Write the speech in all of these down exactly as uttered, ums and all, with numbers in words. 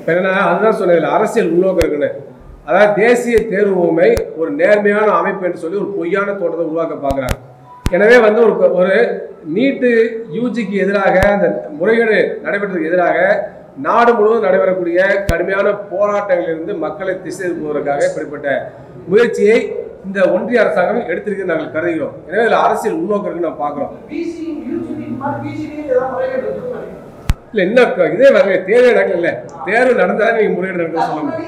ஏன்னா அதுதான் சொன்னதில்லை, அரசியல் உள்நோக்கம் இருக்குன்னு. அதாவது தேசிய தேர்வு முகமை ஒரு நேர்மையான அமைப்பு என்று சொல்லி ஒரு பொய்யான தோட்டத்தை உருவாக்க பார்க்குறாங்க. எனவே வந்து ஒரு ஒரு நீட்டு யூஜிக்கு எதிராக அந்த முறைகேடு நடைபெற்றதுக்கு எதிராக நாடு முழுவதும் நடைபெறக்கூடிய கடுமையான போராட்டங்களிலிருந்து மக்களை திசை திருப்புவதற்காக இப்படிப்பட்ட முயற்சியை இந்த ஒன்றிய அரசாங்கம் எடுத்திருக்கு நாங்கள் கருதுகிறோம். எனவே இதில் அரசியல் உள்நோக்கம் இருக்குன்னு நம்ம பார்க்குறோம். இல்லை இன்னும் இதே வரல, தேர்வு நடக்கல, இல்லை தேர்வு நடந்தாலும் நீங்கள் முறையீடு நடக்க சொல்ல முடியும்.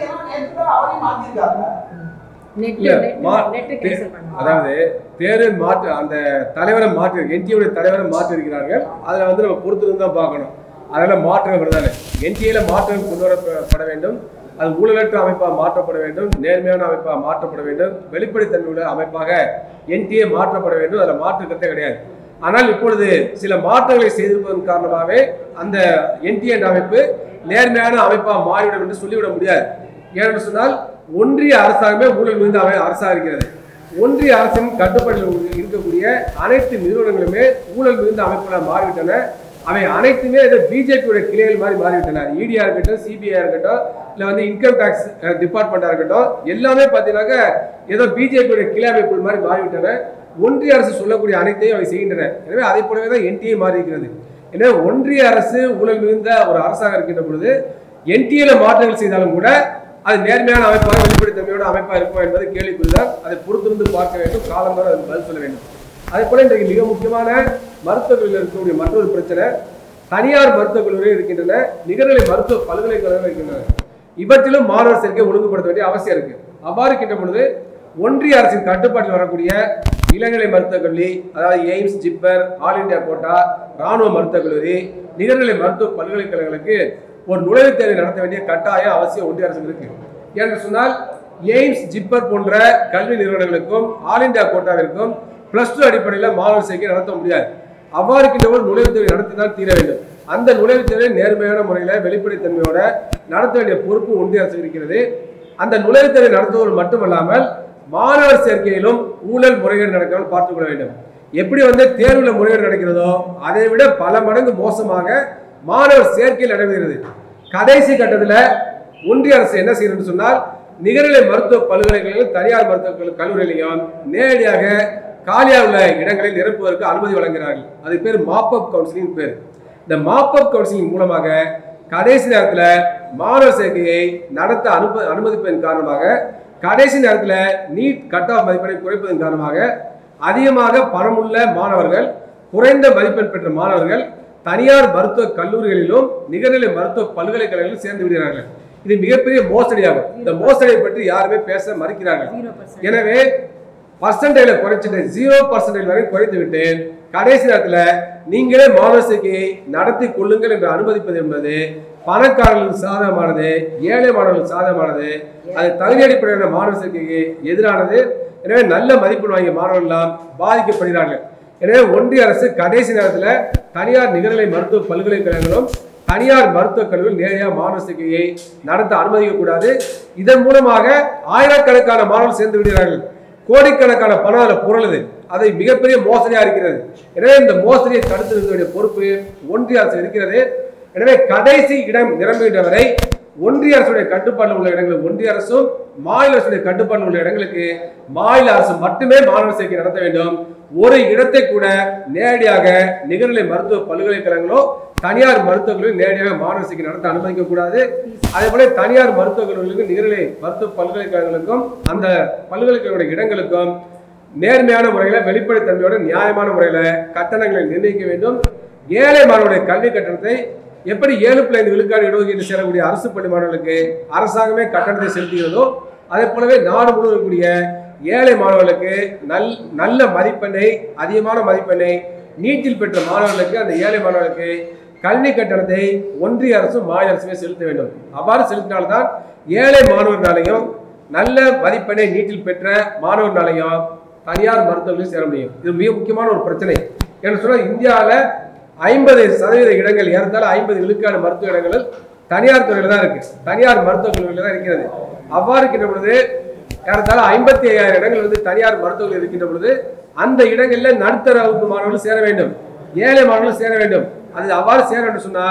அதாவது தேர்வு மாற்று அந்த தலைவரை மாற்றி என்டிஏவுடைய தலைவரை மாற்றி இருக்கிறார்கள். அதில் வந்து நம்ம பொறுத்து தான் பார்க்கணும். அதனால மாற்றம் வருதானே, என்டிஏல மாற்றம் கொண்டு வரப்பட வேண்டும். அது ஊழலற்ற அமைப்பாக மாற்றப்பட வேண்டும், நேர்மையான அமைப்பாக மாற்றப்பட வேண்டும், வெளிப்படைத்தன்மையுள்ள அமைப்பாக என்டிஏ மாற்றப்பட வேண்டும். அதில் மாற்று கருத்தே கிடையாது. ஆனால் இப்பொழுது சில மாற்றங்களை செய்திருப்பதன் காரணமாகவே அந்த என்டிஏ அமைப்பு நேர்மையான அமைப்பாக மாறிவிடும் என்று சொல்லிவிட முடியாது. ஏனென்று சொன்னால் ஒன்றிய அரசாங்கமே ஊழல் மிகுந்த அரசாக இருக்கிறது. ஒன்றிய அரசின் கட்டுப்பாட்டில் இருக்கக்கூடிய அனைத்து நிறுவனங்களுமே ஊழல் மிகுந்த அமைப்புகளாக மாறிவிட்டன. அவை அனைத்துமே ஏதோ பிஜேபியோட கிளைகள் மாதிரி மாறிவிட்டன. இடியா இருக்கட்டும், சிபிஐ இருக்கட்டும், இல்லை வந்து இன்கம் டேக்ஸ் டிபார்ட்மெண்ட்டாக இருக்கட்டும், எல்லாமே பார்த்தீங்கன்னாக்கா ஏதோ பிஜேபியோட கிளை அமைப்புகள் மாதிரி மாறிவிட்டன. ஒன்றிய அரசு சொல்லக்கூடிய அனைத்தையும் அவை செய்கின்றன. எனவே அதை போலவே தான் என்டிஏ மாறி இருக்கிறது. எனவே ஒன்றிய அரசு ஊழல் மிகுந்த ஒரு அரசாக இருக்கின்ற பொழுது என்டிஏல மாற்றங்கள் செய்தாலும் கூட அது நேர்மையான அமைப்பாக வெளிப்படைத்தன்மையோட அமைப்பாக இருக்கும் என்பது கேள்விக்குறிதான். அதை பொறுத்திருந்து பார்க்க வேண்டும், காலம் வரை அதுக்கு பதில் சொல்ல வேண்டும். அதே போல இன்றைக்கு மிக முக்கியமான மருத்துவக் கல்லூரியில் இருக்கக்கூடிய மற்றொரு பிரச்சனை, தனியார் மருத்துவக் கல்லூரியில் இருக்கின்றன, நிகர்நிலை மருத்துவ பல்கலைக்கழகங்கள் இருக்கின்றன. இவற்றிலும் மாணவர் சேர்க்கை ஒழுங்குபடுத்த வேண்டிய அவசியம் இருக்கு. அவ்வாறு இருக்கின்ற பொழுது ஒன்றிய அரசின் கட்டுப்பாட்டில் வரக்கூடிய இளநிலை மருத்துவக் கல்லூரி, அதாவது AIIMS, JIPMER, all India quota, ராணுவ மருத்துவக் கல்லூரி, நிகர்நிலை மருத்துவ பல்கலைக்கழகங்களுக்கு ஒரு நுழைவுத் தேர்வை நடத்த வேண்டிய கட்டாயம் அவசியம் ஒன்றிய அரசுக்கு இருக்கு. ஏன்னு சொன்னால் எய்ம்ஸ், ஜிப்பர் போன்ற கல்வி நிறுவனங்களுக்கும் ஆல் இண்டியா கோட்டாவிற்கும் பிளஸ் டூ அடிப்படையில் மாணவர் சேர்க்கை நடத்த முடியாது. அவ்வாறு இருக்கின்றவர் நுழைவுத் தேர்வை நடத்தினால் தீர வேண்டும். அந்த நுழைவுத் தேர்வை நேர்மையான முறையில் வெளிப்படைத்தன்மையோட நடத்த வேண்டிய பொறுப்பு ஒன்றிய அரசு இருக்கிறது. அந்த நுழைவுத் தேர்வை நடத்துவது மட்டுமல்லாமல் மாணவர் சேர்க்கையிலும் ஊழல் முறைகேடு நடக்காமல் பார்த்துக் கொள்ள வேண்டும். எப்படி வந்து தேர்வுல முறைகேடு நடக்கிறதோ அதை விட பல மடங்கு மோசமாக மாணவர் சேர்க்கையில் நடைபெறுகிறது. கடைசி கட்டத்தில் ஒன்றிய அரசு என்ன செய்யணும்னு சொன்னால் நிகர்நிலை மருத்துவ பல்கலைக்கழகங்கள் தனியார் மருத்துவ கல்லூரிகளையும் நேரடியாக காலியாக உள்ள இடங்களை நிரப்புவதற்கு அனுமதி வழங்குகிறார்கள். அதுக்கு பேர் மாப்பப் கவுன்சிலிங் பேர். இந்த மாப்பப் கவுன்சிலிங் மூலமாக கடைசி நேரத்தில் மாணவர் சேர்க்கையை நடத்த அனுப்ப அனுமதிப்பதன் காரணமாக கடைசி நேரத்தில் நீட் கட் ஆஃப் மதிப்பெண்ணை குறைப்பதன் காரணமாக அதிகமாக பணமுள்ள மாணவர்கள், குறைந்த மதிப்பெண் பெற்ற மாணவர்கள் தனியார் மருத்துவ கல்லூரிகளிலும் நிகர்நிலை மருத்துவ பல்கலைக்கழகங்களிலும் சேர்ந்து விடுகிறார்கள். இது மிகப்பெரிய மோசடியாகும். இந்த மோசடியை பற்றி யாருமே பேச மறுக்கிறார்கள். எனவே பர்சன்டேஜை குறைச்சிட்டு ஜீரோ பர்சன்டேஜ் வரை குறைத்து விட்டு கடைசி நேரத்தில் நீங்களே மாணவர் சேர்க்கையை நடத்தி கொள்ளுங்கள் என்று அனுமதிப்பது என்பது பணக்காரர்களுக்கு சாதகமானது, ஏழை மாணவர்களுக்கு சாதகமானது, அது தகுதி அடிப்படையிலான மாணவர் சேர்க்கைக்கு எதிரானது. எனவே நல்ல மதிப்பெண் வாங்கிய மாணவர்கள் எல்லாம் பாதிக்கப்படுகிறார்கள். எனவே ஒன்றிய அரசு கடைசி நேரத்தில் தனியார் நிகர்நிலை மருத்துவ பல்கலைக்கழகங்களும் தனியார் மருத்துவக் கல்லூரிகள் நேரடியாக மாணவர் சேர்க்கையை நடத்த அனுமதிக்கக்கூடாது. இதன் மூலமாக ஆயிரக்கணக்கான மாணவர்கள் சேர்ந்து விடுகிறார்கள். கோடிக்கணக்கான பணம் அதில் புரளுது. அதை மிகப்பெரிய மோசடியாக இருக்கிறது. எனவே இந்த மோசடியை தடுத்து நிறுத்த வேண்டிய பொறுப்பு ஒன்றிய அரசு இருக்கிறது. எனவே கடைசி இடம் நிரம்புகின்ற வரை ஒன்றிய அரசுடைய கட்டுப்பாட்டில் உள்ள இடங்களுக்கு ஒன்றிய அரசும், மாநில அரசுடைய கட்டுப்பாட்டில் உள்ள இடங்களுக்கு மாநில அரசு மட்டுமே மாணவர் சேர்க்கை நடத்த வேண்டும். ஒரு இடத்தை கூட நேரடியாக நிகர்நிலை மருத்துவ பல்கலைக்கழகங்களோ தனியார் மருத்துவக் கல்லூரி நேரடியாக மாணவர் சேர்க்கை நடத்த அனுமதிக்க கூடாது. அதே போல தனியார் மருத்துவக் கல்லூரிகளுக்கும் நிகர்நிலை மருத்துவ பல்கலைக்கழகங்களுக்கும் அந்த பல்கலைக்கழக இடங்களுக்கும் நேர்மையான முறையில் வெளிப்படைத்தன்மையோட நியாயமான முறையில் கட்டணங்களை நிர்ணயிக்க வேண்டும். ஏழை மாணவருடைய கல்வி கட்டணத்தை எப்படி ஏழு புள்ளி ஐந்து விழுக்காடு இடஒதுக்கீடு சேரக்கூடிய அரசு பள்ளி மாணவர்களுக்கு அரசாங்கமே கட்டணத்தை செலுத்துகிறதோ அதே போலவே நாடு முழுவதும் இருக்கக்கூடிய ஏழை மாணவர்களுக்கு நல் நல்ல மதிப்பெண்ணை அதிகமான மதிப்பெண்ணை நீட்டில் பெற்ற மாணவர்களுக்கு அந்த ஏழை மாணவர்களுக்கு கல்வி கட்டணத்தை ஒன்றிய அரசும் மாநில அரசுமே செலுத்த வேண்டும். அவ்வாறு செலுத்தினால்தான் ஏழை மாணவர்களாலையும் நல்ல மதிப்பெண்ணை நீட்டில் பெற்ற மாணவர்களாலையும் தனியார் மருத்துவர்களில் சேர முடியும். இது மிக முக்கியமான ஒரு பிரச்சனை. என்று சொன்னால் இந்தியாவில் ஐம்பது சதவீத இடங்கள் ஏறத்தாழ ஐம்பது விழுக்காடு மருத்துவ இடங்கள் தனியார் துறையில் தான் இருக்கு, தனியார் மருத்துவக் கல்லூரியில் தான் இருக்கிறது. அவ்வாறு இருக்கின்ற பொழுது ஏறத்தாழ ஐம்பத்தி ஐயாயிரம் இடங்கள் வந்து தனியார் மருத்துவர்கள் இருக்கின்ற பொழுது அந்த இடங்களில் நடுத்தர வகுப்பு மாணவர்கள் சேர வேண்டும், ஏழை மாணவர்கள் சேர வேண்டும். அது அவ்வாறு சேர வேண்டும் சொன்னால்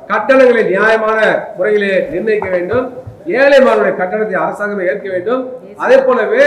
கட்டணங்களை நியாயமான முறையிலே நிர்ணயிக்க வேண்டும். ஏழை மாணவருடைய கட்டணத்தை அரசாங்கமே ஏற்க வேண்டும். அதே போலவே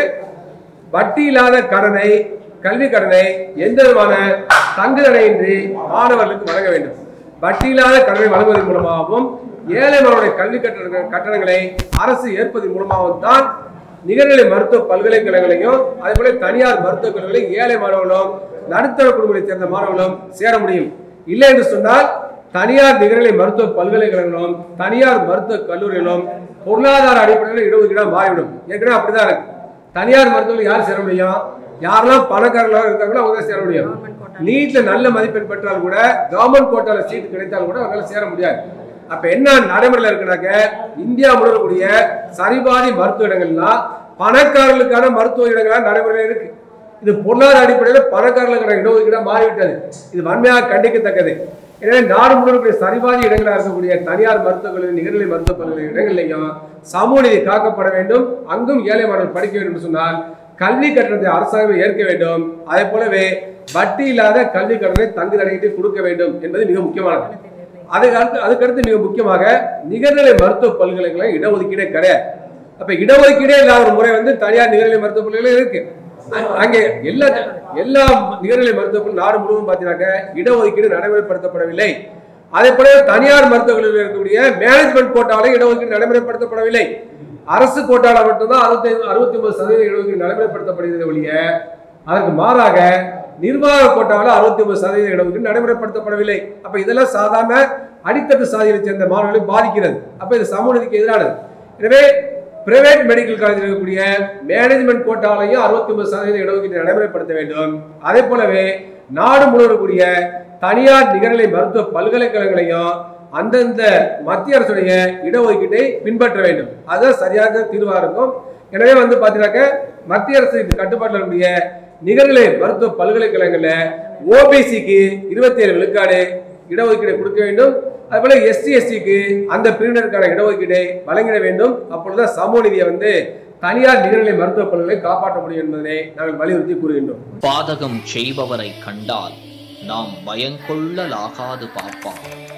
வட்டி இல்லாத கடனை, கல்வி கடனை எந்த விதமான தங்கு தடையின்றி மாணவர்களுக்கு வழங்க வேண்டும். வட்டி இல்லாத கடனை வழங்குவதன் மூலமாகவும் ஏழை மாணவருடைய கல்வி கட்டண கட்டணங்களை அரசு ஏற்பதன் மூலமாகவும் தான் நிகர்நிலை மருத்துவ பல்கலைக்கழகங்களையும் அதே போல தனியார் மருத்துவக் கல்லூரிகளையும் ஏழை மாணவர்களும் நடுத்தர குடும்பத்தை சேர்ந்த மாணவர்களும் சேர முடியும். இல்லை என்று சொன்னால் தனியார் நிகர்நிலை மருத்துவ பல்கலைக்கழகங்களும் தனியார் மருத்துவக் கல்லூரிகளும் பொருளாதார அடிப்படையில் இடஒதுக்கீடாக மாறிவிடும். ஏற்கனவே அப்படிதான் இருக்கு. தனியார் மருத்துவர்கள் யார் சேர முடியும்? யாரெல்லாம் பணக்காரர்களாக இருக்காங்களோ அவங்க சேர முடியும். நீட்ல நல்ல மதிப்பெண் பெற்றால் கூட கவர்மெண்ட் கோட்டால சீட் கிடைத்தால் கூட அவங்களால சேர முடியாது. அப்ப என்ன நடைமுறையில் இருக்குனாக்க இந்தியா முழுவதுடைய சரிபாதி மருத்துவ இடங்கள்லாம் பணக்காரர்களுக்கான மருத்துவ இடங்களாக நடைமுறையில் இருக்கு. இது பொருளாதார அடிப்படையில் பணக்காரர்களுக்கான இடஒதுக்கீடாக மாறிவிட்டது. இது வன்மையாக கண்டிக்கத்தக்கது. எனவே நாடு முழுவதுடைய சரிபாதி இடங்களாக இருக்கக்கூடிய தனியார் மருத்துவக் கல்லூரி, நிகர்நிலை மருத்துவக் கல்லூரி இடங்கள்லையும் சமூக நீதி காக்கப்பட வேண்டும். அங்கும் ஏழை மாணவர்கள் படிக்க வேண்டும் என்று சொன்னால் கல்வி கட்டணத்தை அரசாங்கம் ஏற்க வேண்டும். அதே போலவே வட்டி இல்லாத கல்வி கடனை தங்கு தடையிட்டு கொடுக்க வேண்டும் என்பது மிக முக்கியமானது. அதுக்கு அடுத்து அதுக்கடுத்து மிக முக்கியமாக நிகர்நிலை மருத்துவ பல்கலைக்கழகம் இடஒதுக்கீடே கிடையாது. அப்ப இடஒதுக்கீடே இல்லாத ஒரு முறை வந்து தனியார் நிகர்நிலை மருத்துவ பல்கலைக்கழகம் இருக்கு. அங்கே எல்லா எல்லா நிகர்நிலை மருத்துவ நாடு முழுவதும் பார்த்தீங்கன்னா இடஒதுக்கீடு நடைமுறைப்படுத்தப்படவில்லை. அதே போல தனியார் மருத்துவக் கல்லூரியில் இருக்கக்கூடிய மேனேஜ்மெண்ட் கோட்டாவில் இடஒதுக்கீடு நடைமுறைப்படுத்தப்படவில்லை. அரசு கோட்டால மட்டும்தான் அறுபத்தி அறுபத்தி ஒன்பது சதவீத இடஒதுக்கீடு நடைமுறைப்படுத்தப்படுகிறது ஒழிய அதற்கு மாறாக நிர்வாக கோட்டாவில் அறுபத்தி ஒன்பது சதவீத இடஒதுக்கீடு நடைமுறைப்படுத்தப்படவில்லை. அப்ப இதெல்லாம் சாதாரண அடித்தட்டு சாதியை சேர்ந்த மாணவர்களை பாதிக்கிறது. அப்ப இது சமூக நீதிக்கு எதிரானது. எனவே பிரைவேட் மெடிக்கல் காலேஜில் இருக்கக்கூடிய மேனேஜ்மெண்ட் கோட்டாலையும் அறுபத்தி ஒன்பது சதவீத இடஒதுக்கீடு நடைமுறைப்படுத்த வேண்டும். அதே போலவே நாடு முழுவதும் கூடிய தனியார் நிகர்நிலை மருத்துவ பல்கலைக்கழகங்களையும் அந்தந்த மத்திய அரசுடைய இடஒதுக்கீட்டை பின்பற்ற வேண்டும். அதுதான் சரியாக தீர்வாக இருக்கும். எனவே வந்து பார்த்தீங்கன்னாக்க மத்திய அரசு கட்டுப்பாட்டில் இருக்கக்கூடிய நிகர்நிலை மருத்துவ பல்கலைக்கழகங்கள்ல ஓபிசிக்கு இருபத்தி ஏழு விழுக்காடு இடஒதுக்கீடை கொடுக்க வேண்டும். அதுபோல எஸ்டி எஸ்டிக்கு அந்த பிரிவினருக்கான இடஒதுக்கீடை வழங்கிட வேண்டும். அப்பொழுதுதான் சமூக நீதியை வந்து தனியார் நிகர்நிலை மருத்துவ பல்கலை காப்பாற்ற முடியும் என்பதை நாங்கள் வலியுறுத்தி கூறுகின்றோம். பாதகம் செய்பவரை கண்டால் நாம் பயங்கொள்ளலாகாது பாப்பா,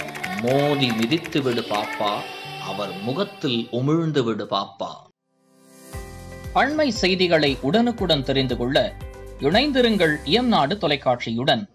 மோதி மிதித்து விடு பாப்பா, அவர் முகத்தில் உமிழ்ந்து விடு பாப்பா. அண்மை செய்திகளை உடனுக்குடன் தெரிந்து கொள்ள இணைந்திருங்கள் எம் நாடு தொலைக்காட்சியுடன்.